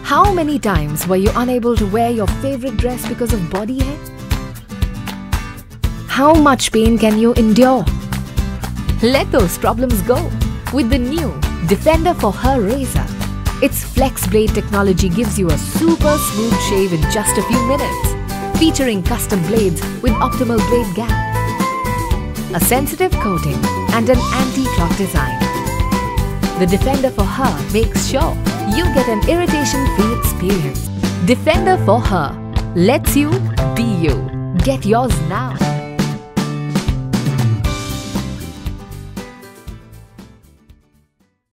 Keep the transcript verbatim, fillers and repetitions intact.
How many times were you unable to wear your favorite dress because of body hair? How much pain can you endure? Let those problems go with the new Defender for Her razor. Its flex blade technology gives you a super smooth shave in just a few minutes, featuring custom blades with optimal blade gap, a sensitive coating and an anti-clog design. The Defender for Her makes sure you get an irritation-free experience. Defender for Her lets you be you. Get yours now.